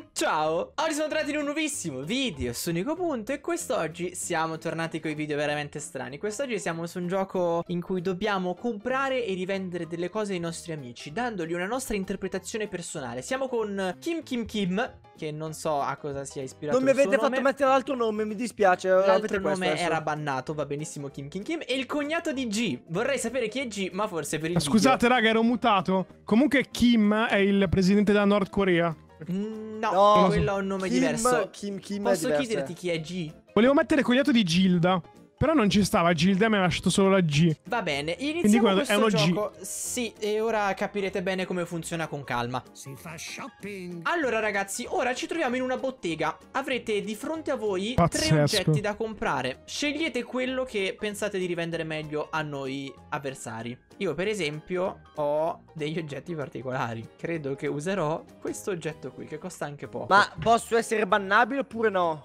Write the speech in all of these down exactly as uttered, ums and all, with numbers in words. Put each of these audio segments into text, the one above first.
Ciao, oggi siamo tornati in un nuovissimo video su Nico Punto e quest'oggi siamo tornati con i video veramente strani. Quest'oggi siamo su un gioco in cui dobbiamo comprare e rivendere delle cose ai nostri amici, dandogli una nostra interpretazione personale. Siamo con Kim Kim Kim, che non so a cosa sia ispirato. Non mi avete fatto nome. mettere l'altro nome, mi dispiace. L'altro nome era bannato, va benissimo Kim Kim Kim. E il cognato di G. Vorrei sapere chi è G, ma forse per il Scusate video. raga, ero mutato. Comunque Kim è il presidente della Nord Corea. No, No, quello ha un nome Kim, diverso. Kim, Kim Posso è chiederti chi è G? Volevo mettere cognato di Gilda, però non ci stava Gilda e mi ha lasciato solo la G. Va bene, Quindi iniziamo quello è questo uno G. gioco. Sì, e ora capirete bene come funziona con calma. Si fa shopping. Allora ragazzi, ora ci troviamo in una bottega. Avrete di fronte a voi Pazzesco. tre oggetti da comprare. Scegliete quello che pensate di rivendere meglio a noi avversari. Io per esempio ho degli oggetti particolari. Credo che userò questo oggetto qui, che costa anche poco. Ma posso essere bannabile oppure no?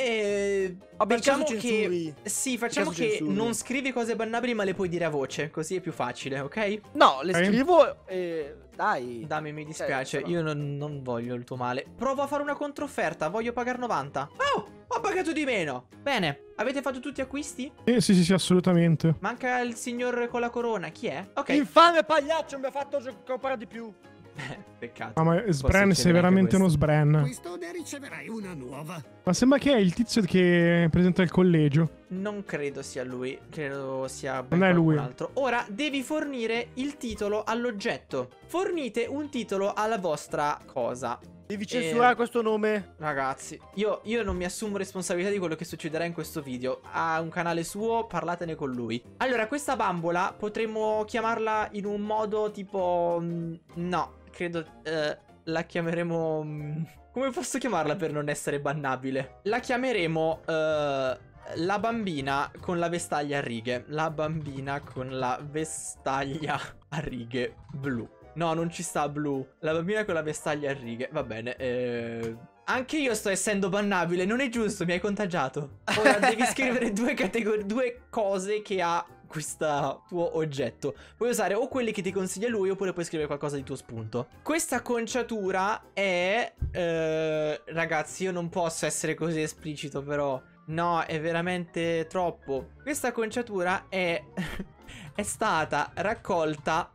Eh, Vabbè, facciamo in caso che censuri. sì, facciamo caso che censuri. non scrivi cose bannabili ma le puoi dire a voce, così è più facile, ok? No, le Ok. scrivo e... Dai. Dammi, mi dispiace, Cioè, io non, non voglio il tuo male. Provo a fare una controfferta, voglio pagare novanta. Oh, ho pagato di meno. Bene, avete fatto tutti acquisti? Eh, sì, sì, sì, assolutamente. Manca il signor con la corona, chi è? Ok, Infame pagliaccio, mi ha fatto gio- comprare di più. peccato. Ah, ma Può Sbren sei succedere veramente anche uno Sbren. Questo ne riceverai una nuova. Ma sembra che è il tizio che presenta il collegio. Non credo sia lui, credo sia ben Non è qualcun lui. altro. Ora devi fornire il titolo all'oggetto. Fornite un titolo alla vostra cosa. Devi censurare Eh, questo nome. Ragazzi, io, io non mi assumo responsabilità di quello che succederà in questo video. Ha un canale suo, parlatene con lui. Allora, questa bambola potremmo chiamarla in un modo tipo... mm, No, credo... eh, la chiameremo... mm, come posso chiamarla per non essere bannabile? La chiameremo... eh, la bambina con la vestaglia a righe. La bambina con la vestaglia a righe blu. No, non ci sta blu. La bambina con la vestaglia a righe. Va bene. Eh... Anche io sto essendo bannabile. Non è giusto, mi hai contagiato. Ora devi scrivere due categorie, due cose che ha questo tuo oggetto. Puoi usare o quelli che ti consiglia lui, oppure puoi scrivere qualcosa di tuo spunto. Questa conciatura è... Eh... Ragazzi, io non posso essere così esplicito, però... No, è veramente troppo. Questa conciatura è... è stata raccolta...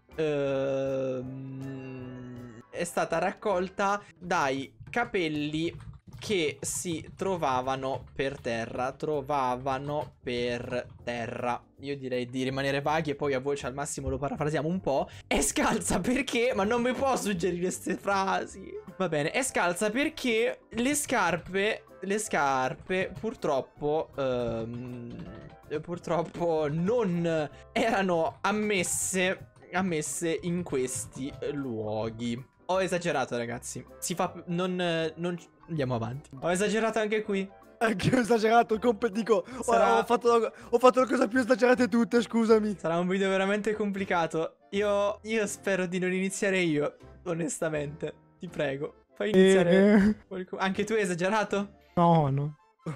Ehm, è stata raccolta dai capelli che si trovavano per terra. Trovavano per terra. Io direi di rimanere vaghi e poi a voce al massimo lo parafrasiamo un po'. È scalza perché... Ma non mi può suggerire queste frasi. Va bene, è scalza perché le scarpe... Le scarpe purtroppo... Ehm, purtroppo non erano ammesse... ammesse in questi luoghi. Ho esagerato, ragazzi. Si fa... Non... non andiamo avanti. Ho esagerato anche qui. Anche io ho esagerato, comp- dico, ho- Sarà- ho, fatto, ho fatto la cosa più esagerata di tutte, scusami. Sarà un video veramente complicato. Io... Io spero di non iniziare io, onestamente. Ti prego. Fai iniziare... Eh, qualcuno. Anche tu hai esagerato? no, no.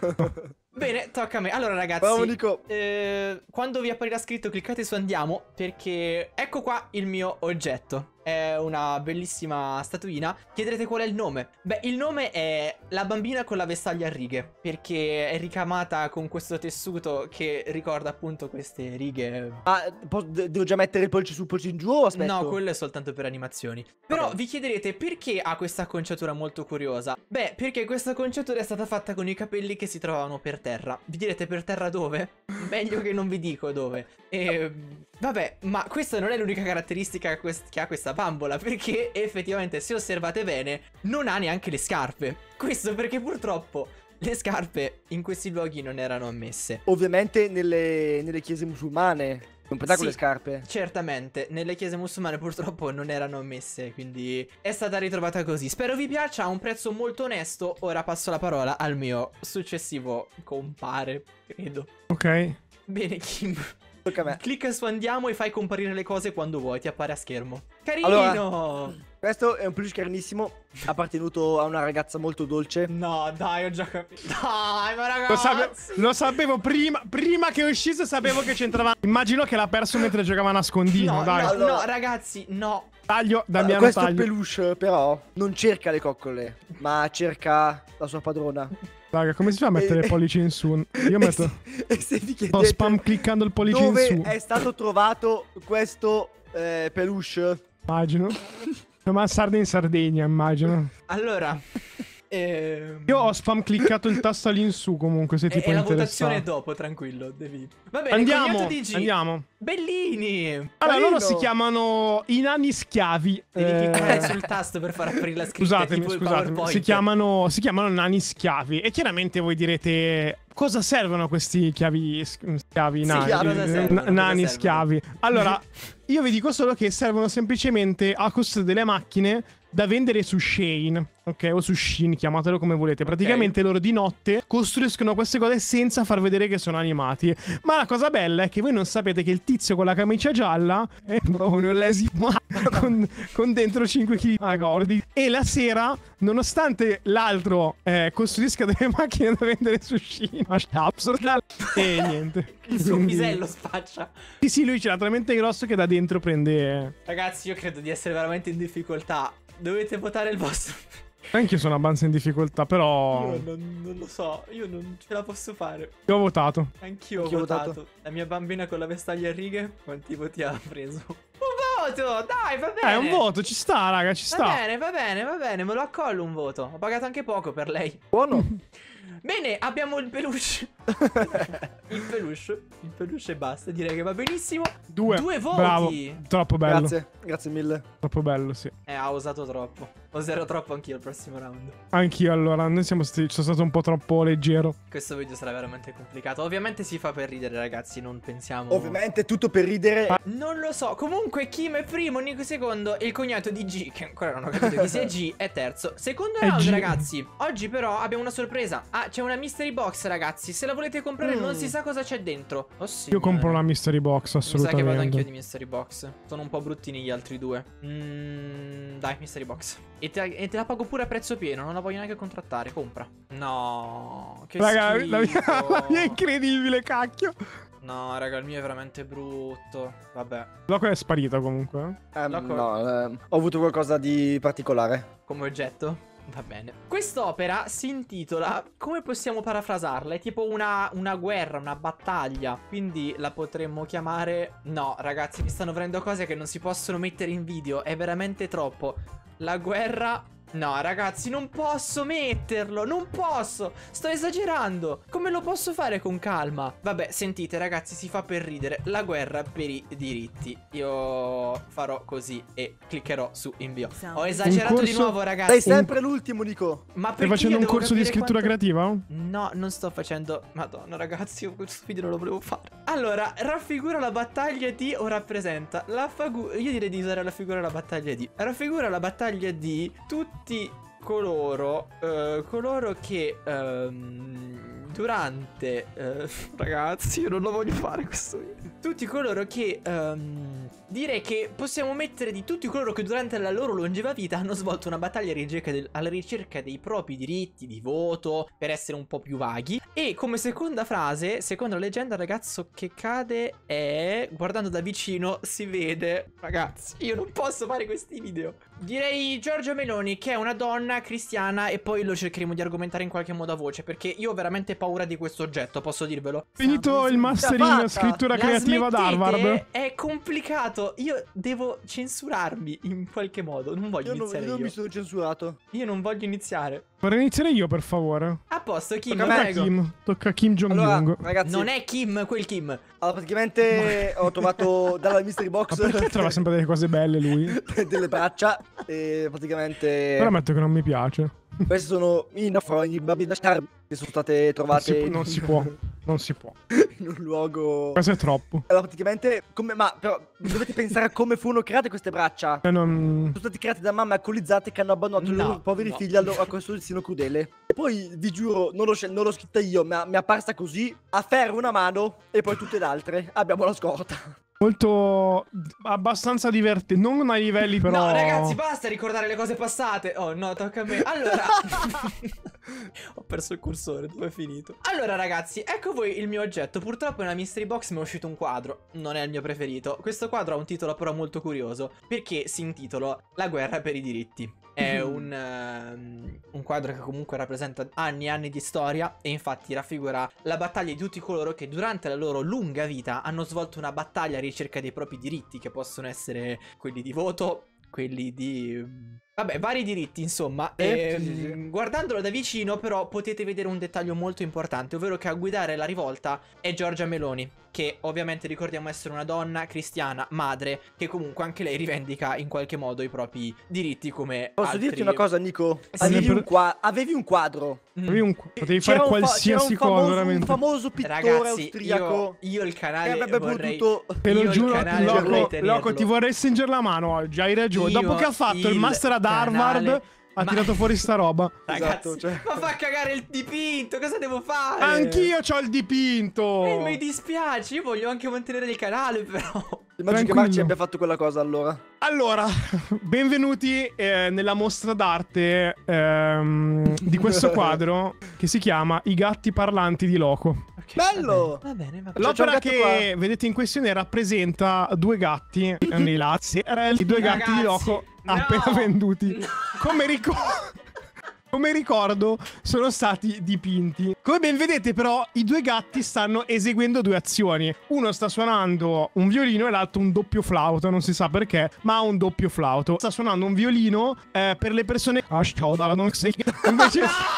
Bene, tocca a me. Allora, ragazzi... Bravo Nico. Eh, quando vi apparirà scritto cliccate su andiamo, perché ecco qua il mio oggetto. È una bellissima statuina. Chiederete qual è il nome. Beh, il nome è la bambina con la vestaglia a righe, perché è ricamata con questo tessuto che ricorda appunto queste righe. Ma po- de- devo già mettere il pollice su, pollice in giù o aspetto? No, quello è soltanto per animazioni. Però Ok. vi chiederete perché ha questa acconciatura molto curiosa. Beh, perché questa acconciatura è stata fatta con i capelli che si trovavano per terra. Vi direte per terra dove? Meglio che non vi dico dove. E vabbè, ma questa non è l'unica caratteristica quest- che ha questa bambola, perché effettivamente, se osservate bene, non ha neanche le scarpe. Questo perché purtroppo le scarpe in questi luoghi non erano ammesse. Ovviamente nelle, nelle chiese musulmane non puoi andare con Sì. le scarpe. Certamente, nelle chiese musulmane purtroppo non erano ammesse, quindi è stata ritrovata così. Spero vi piaccia, ha un prezzo molto onesto. Ora passo la parola al mio successivo compare, credo. Ok. Bene, Kim. Tocca a me. Clicca su andiamo e fai comparire le cose quando vuoi, ti appare a schermo. Carino! Allora- Questo è un peluche carinissimo, appartenuto a una ragazza molto dolce. No, dai, ho già capito. Dai, ma Lo, sape- ragazzi. lo sapevo prima, prima che uscisse, sapevo che c'entrava. Immagino che l'ha perso mentre giocava a nascondino, No, dai. no, Allora- no, ragazzi, no. Taglio, Damiano, Questo taglio. peluche però non cerca le coccole, ma cerca la sua padrona. Raga, come si fa a mettere E- il pollice in su? Io E metto... se, e se vi Sto chiedete spam cliccando il pollice in dove su. è stato trovato questo eh, peluche, Immagino. Ma sarda in Sardegna, immagino. Allora, ehm... Io ho spam cliccato il tasto all'insù comunque, se ti e, può e la interessare. votazione dopo, tranquillo, devi... Va bene, Andiamo, cognato di G. andiamo. Bellini! Allora, loro Carino. si chiamano i nani schiavi. Devi Eh, cliccare sul tasto per far aprire la scritta. Scusatemi, tipo il scusatemi. PowerPoint. Si chiamano, si chiamano nani schiavi. E chiaramente voi direte: cosa servono questi chiavi schiavi Sì, nani? chiaro, cosa servono, N- cosa nani servono? schiavi. Allora, io vi dico solo che servono semplicemente a costruire delle macchine da vendere su Shane, ok? O su Shein, chiamatelo come volete. Praticamente loro di notte costruiscono queste cose senza far vedere che sono animati. Ma la cosa bella è che voi non sapete che il tizio con la camicia gialla è proprio un lesimo con, con dentro cinque chili di cordi. E la sera, nonostante l'altro eh, costruisca delle macchine da vendere su Shein, e niente. Il suo Quindi- pisello spaccia. Sì, sì, lui ce l'ha talmente grosso che da dentro prende... Ragazzi, io credo di essere veramente in difficoltà. Dovete votare il vostro. Anch'io sono abbastanza in difficoltà, però... Io non, non lo so, io non ce la posso fare. Io ho votato. Anch'io ho Anch'io ho votato. votato. La mia bambina con la vestaglia a righe, quanti voti ha preso? Un voto! Dai, va bene! Eh, un voto, ci sta, raga, ci Va sta. bene, va bene, va bene, me lo accollo un voto. Ho pagato anche poco per lei. buono. Bene, abbiamo il peluche. Il peluche. Il peluche e basta, direi che va benissimo. Due. Due voti. Bravo. Troppo bello. Grazie, grazie mille. Troppo bello, sì. Eh, ha usato troppo. Oserò troppo anch'io il prossimo round. Anch'io, allora, noi siamo stati... sono stato un po' troppo leggero. Questo video sarà veramente complicato. Ovviamente si fa per ridere, ragazzi, non pensiamo... Ovviamente tutto per ridere. Non lo so. Comunque, Kim è primo, Nico secondo e il cognato di G, che ancora non ho capito chi sia G, è terzo. Secondo È round, G. ragazzi. Oggi però abbiamo una sorpresa. Ah, c'è una mystery box, ragazzi. Se la volete comprare Mm. non si sa cosa c'è dentro. Oh, Io compro la mystery box, Mi sa che vado anch'io assolutamente. di mystery box. Sono un po' bruttini gli altri due. Mm, dai, mystery box. E te, e te la pago pure a prezzo pieno. Non la voglio neanche contrattare. Compra. No, che Raga, schifo. la mia, la mia è incredibile, cacchio. No, raga, il mio è veramente brutto. Vabbè. Loco è sparito comunque. Ehm, D'accordo. no, ehm, ho avuto qualcosa di particolare. Come oggetto? Va bene. Quest'opera si intitola, come possiamo parafrasarla? È tipo una, una guerra, una battaglia. Quindi la potremmo chiamare... No, ragazzi, mi stanno venendo cose che non si possono mettere in video. È veramente troppo. La guerra... No, ragazzi, non posso metterlo. Non posso. Sto esagerando. Come lo posso fare con calma? Vabbè, sentite, ragazzi, si fa per ridere. La guerra per i diritti. Io farò così e cliccherò su invio. Ho esagerato corso- di nuovo, Sei ragazzi. sempre l'ultimo, Nico. Ma Stai perché facendo io un devo corso di capire scrittura quanto- creativa? No, non sto facendo... Madonna, ragazzi, io questo video non lo volevo fare. Allora, raffigura la battaglia di o rappresenta la figura... Io direi di usare la figura la battaglia di. Raffigura la battaglia di tutti coloro... eh, coloro che... ehm, durante... eh, ragazzi, io non lo voglio fare questo video. Tutti coloro che... ehm, direi che possiamo mettere di tutti coloro che durante la loro longeva vita hanno svolto una battaglia alla ricerca, del- alla ricerca dei propri diritti di voto, per essere un po' più vaghi. E come seconda frase, secondo la leggenda, il ragazzo che cade è... Guardando da vicino si vede... Ragazzi, io non posso fare questi video. Direi Giorgia Meloni, che è una donna cristiana, e poi lo cercheremo di argomentare in qualche modo a voce, perché io ho veramente paura di questo oggetto, posso dirvelo? Finito il master in fatta. scrittura La creativa ad smettete? Harvard. È complicato. Io devo censurarmi in qualche modo. Non voglio Io non, iniziare io non io. mi sono censurato. Io non voglio iniziare. Vorrei iniziare io, per favore. A posto, Kim, Tocca a me, prego. Kim. Tocca a Kim Allora, Jong-un. ragazzi, Non è Kim, quel Kim. allora, praticamente ho trovato dalla mystery Ma box perché trova sempre delle cose belle lui? delle braccia e praticamente Però ammetto che non mi piace. queste sono i naufraghi babbi da Sharp che sono state Non trovate si, può, non si può. Non si può. in un luogo. Questo è troppo. Allora, praticamente, come, ma però dovete pensare a come furono create queste braccia. E non... Sono state create da mamme alcolizzate che hanno abbandonato i No, loro poveri no. figli a, loro- a questo destino crudele. E poi, vi giuro, non l'ho, scel- non l'ho scritta io, ma mi è apparsa così, a ferro una mano e poi tutte le altre. Abbiamo la scorta. Molto... abbastanza divertente. Non ai livelli però... No, ragazzi, basta ricordare le cose passate. Oh, no, tocca a me. Allora... Ho perso il cursore, dove è finito? Allora ragazzi, ecco voi il mio oggetto. Purtroppo nella mystery box mi è uscito un quadro. Non è il mio preferito. Questo quadro ha un titolo però molto curioso, perché si intitola La guerra per i diritti. È un, uh, un quadro che comunque rappresenta anni e anni di storia, e infatti raffigura la battaglia di tutti coloro che durante la loro lunga vita hanno svolto una battaglia a ricerca dei propri diritti, che possono essere quelli di voto, quelli di... vabbè, vari diritti insomma. Eh, e, sì, sì, sì. Guardandolo da vicino però potete vedere un dettaglio molto importante, ovvero che a guidare la rivolta è Giorgia Meloni, che ovviamente ricordiamo essere una donna cristiana, madre, che comunque anche lei rivendica in qualche modo i propri diritti come Posso altri... dirti una cosa, Nico? Sì. Avevi, Per- un qua- avevi un quadro. Mm. Avevi un- Potevi C'era fare un fa- qualsiasi c'era un cosa, famoso, veramente. un famoso pittore Ragazzi, austriaco io, io il che canale avrebbe vorrei... potuto... Te lo io il giuro, canale Loco, vorrei tenerlo. Loco, ti vorrei stringere la mano oggi, hai ragione. Io Dopo che ha fatto il il master ad Harvard, canale- ha Ma- tirato fuori sta roba. Ragazzi, Esatto, cioè. ma fa cagare il dipinto, cosa devo fare? Anch'io c'ho il dipinto. Eh, mi dispiace, io voglio anche mantenere il canale però. Immagino che Tranquillo. Marci abbia fatto quella cosa allora. Allora, benvenuti eh, nella mostra d'arte ehm, di questo quadro che si chiama I gatti parlanti di Loco. Ok, Bello! Va bene, va bene. Va bene. C'è un L'opera gatto che qua. vedete in questione rappresenta due gatti nei lati. I due gatti Ragazzi, di Loco no! appena venduti. No. Come ricordo. Come ricordo, sono stati dipinti. Come ben vedete, però, i due gatti stanno eseguendo due azioni. Uno sta suonando un violino e l'altro un doppio flauto. Non si sa perché, ma ha un doppio flauto. Sta suonando un violino eh, per le persone. Invece.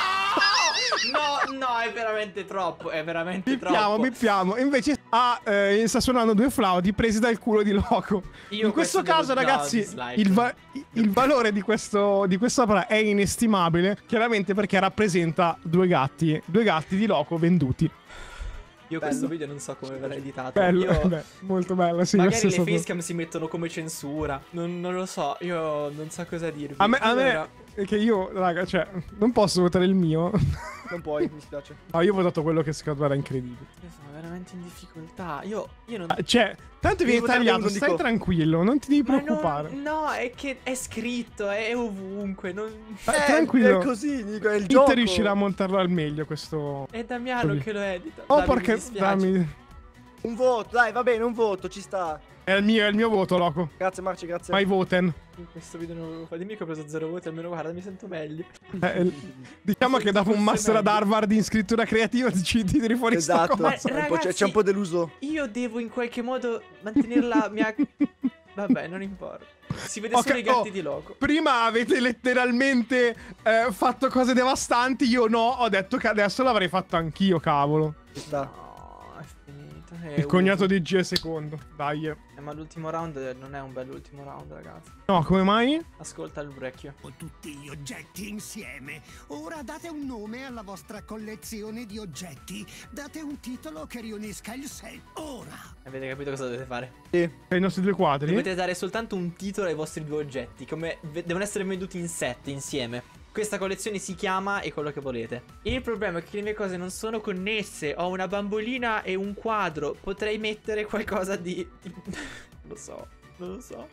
No, no, è veramente troppo, è veramente Bippiamo, troppo. bippiamo. Invece ha, eh, sta suonando due flauti presi dal culo di Loco. Io In questo questo caso, devo- no, ragazzi, dislike. il, va- il valore di questo di quest'opera è inestimabile. Chiaramente perché rappresenta due gatti. Due gatti di Loco venduti. Io questo video non so come verrà editato. Bello, Io... beh, molto bello. Sì, Magari questo le è stato- facecam si mettono come censura. Non, non lo so, io non so cosa dirvi. A me, a Allora, me è che io, raga, cioè, non posso votare il mio. Non puoi, mi spiace. No, io ho votato quello che secondo me era incredibile. io sono veramente in difficoltà. Io, io non... Ah, Cioè, tanto viene Devo votarne tagliato, uno, stai dico. tranquillo, non ti devi Ma non- preoccupare. no, è che è scritto, è ovunque. Non... Eh, Eh, tranquillo. È così, Nico, è il Inter gioco. riuscirà a montarlo al meglio questo. È Damiano Così. che lo edita. Oh, Dai, mi perché. dispiace. Dammi. Un voto, dai, va bene, un voto, ci sta. È il mio, è il mio voto, Loco. Grazie Marci, grazie. My voten. In questo video non lo fa. Dimmi che ho preso zero voti, almeno guarda, mi sento meglio. Eh, il- diciamo che dopo un Forse master ad meglio. Harvard in scrittura creativa ti ci tiri fuori sta Esatto, cosa. Ma- È un po'- c'è- ragazzi- c'è un po' deluso. Io devo in qualche modo mantenere la mia... Vabbè, non importa. Si vede Ok, solo i gatti oh, di Loco. Prima avete letteralmente eh, fatto cose devastanti. Io no, ho detto che adesso l'avrei fatto anch'io, cavolo. Ci sta. No, è finito. È Il cognato uso. di G secondo. Dai. eh. Eh, ma l'ultimo round non è un bell'ultimo round, ragazzi. No, come mai? Ascolta il vecchio. Ho tutti gli oggetti insieme. Ora date un nome alla vostra collezione di oggetti. Date un titolo che riunisca il set. Ora. Avete capito cosa dovete fare? Sì. Per i nostri due quadri. Dovete dare soltanto un titolo ai vostri due oggetti. Come ve- devono essere venduti in set insieme. Questa collezione si chiama e quello che volete. Il problema è che le mie cose non sono connesse. Ho una bambolina e un quadro. Potrei mettere qualcosa di... Non lo so, non lo so.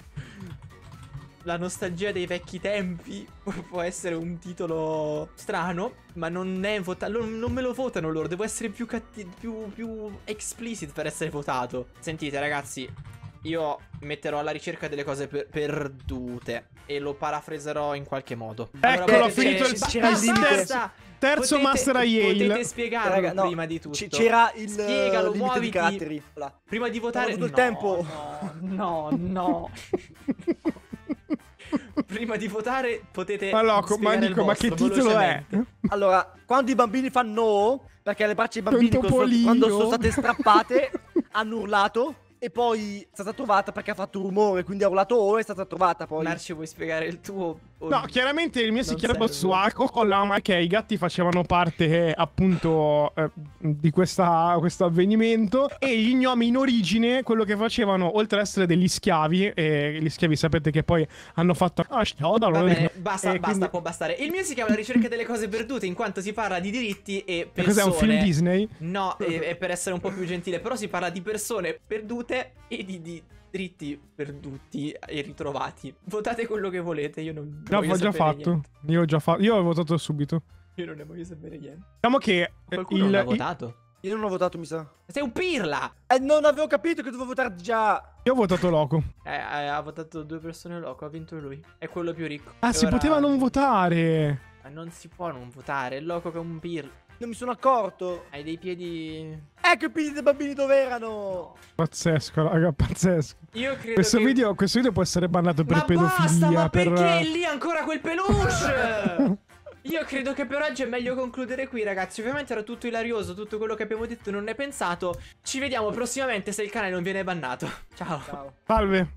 La nostalgia dei vecchi tempi può essere un titolo strano, ma non è votato. Non me lo votano loro. Devo essere più, catti- più, più explicit per essere votato. Sentite, ragazzi, io metterò alla ricerca delle cose per- perdute e lo parafraserò in qualche modo. Eccolo, ho potete- finito il- ba- c'era il basta, limite. basta. Terzo Potete- master a Yale. Potete spiegarlo Raga, no, prima di tutto. c- c'era il eh, Spiegalo, limite muoviti. di caratteri. Là. Prima di votare. avuto il no, tempo. No, no, no. Prima di votare potete. Ma Loco, ma spiegare il dico, ma che vostro, titolo è? velocemente. Allora, quando i bambini fanno no, perché le braccia dei bambini Un quando sono, topolino. quando sono state strappate hanno urlato e poi è stata trovata perché ha fatto rumore, quindi ha urlato oh, è stata trovata poi. Marci, vuoi spiegare il tuo? O- No, chiaramente il mio si Non chiama serve. Suaco con la ma che i gatti facevano parte eh, appunto eh, di questa, questo avvenimento e gli gnomi in origine quello che facevano oltre ad essere degli schiavi e gli schiavi sapete che poi hanno fatto ah, Va bene, basta, e basta, quindi- può bastare. Il mio si chiama La ricerca delle cose perdute, in quanto si parla di diritti e E persone. cos'è un film Disney? No, è, è per essere un po' più gentile, però si parla di persone perdute e di, di diritti perduti e ritrovati. Votate quello che volete, io non No, voglio ho già sapere fatto. niente. Io ho già fatto. Io ho votato subito. Io non ne voglio sapere niente. Diciamo che Qualcuno il, non ha il- votato. Io non ho votato, mi sa. Sei un pirla! E non avevo capito che dovevo votare già. io ho votato Loco. Eh, eh, ha votato due persone loco, ha vinto lui. È quello più ricco. Ah, E si ora- poteva non votare. Ma non si può non votare, è loco che è un pirla. Non mi sono accorto. Hai dei piedi... Ecco i piedi dei bambini dove erano. Pazzesco, raga, pazzesco. Io credo Questo che... video, questo video può essere bannato per Ma pedofilia. basta, ma per... perché è lì ancora quel peluche? Io credo che per oggi è meglio concludere qui, ragazzi. Ovviamente era tutto ilarioso, tutto quello che abbiamo detto non è pensato. Ci vediamo prossimamente se il canale non viene bannato. Ciao. Ciao. Salve.